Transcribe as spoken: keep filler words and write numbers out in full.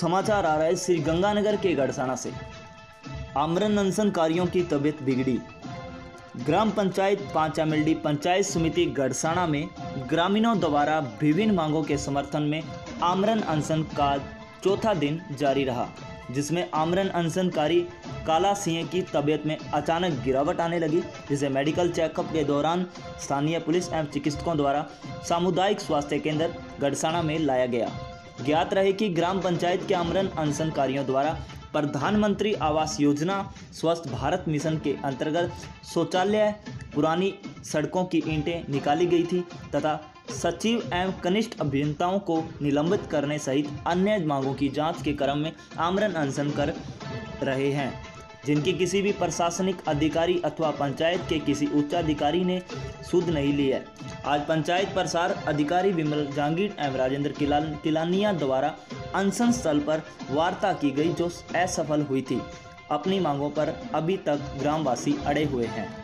समाचार आ रहा है श्री गंगानगर के गड़साना से। आमरण अनशनकारियों की तबीयत बिगड़ी। ग्राम पंचायत पांच एमएलडी पंचायत समिति गड़साना में ग्रामीणों द्वारा विभिन्न मांगों के समर्थन में आमरण अनशन का चौथा दिन जारी रहा, जिसमें आमरण अनशनकारी काला सिंह की तबीयत में अचानक गिरावट आने लगी, जिसे मेडिकल चेकअप के दौरान स्थानीय पुलिस एवं चिकित्सकों द्वारा सामुदायिक स्वास्थ्य केंद्र गड़साना में लाया गया। ज्ञात रहे कि ग्राम पंचायत के आमरण अनशनकारियों द्वारा प्रधानमंत्री आवास योजना स्वस्थ भारत मिशन के अंतर्गत शौचालय, पुरानी सड़कों की ईंटें निकाली गई थी तथा सचिव एवं कनिष्ठ अभियंताओं को निलंबित करने सहित अन्य मांगों की जांच के क्रम में आमरण अनशन कर रहे हैं, जिनकी किसी भी प्रशासनिक अधिकारी अथवा पंचायत के किसी उच्चाधिकारी ने सुध नहीं ली है। आज पंचायत प्रसार अधिकारी विमल जहांगीर एवं राजेंद्र तिलानिया द्वारा अनशन स्थल पर वार्ता की गई, जो असफल हुई थी। अपनी मांगों पर अभी तक ग्रामवासी अड़े हुए हैं।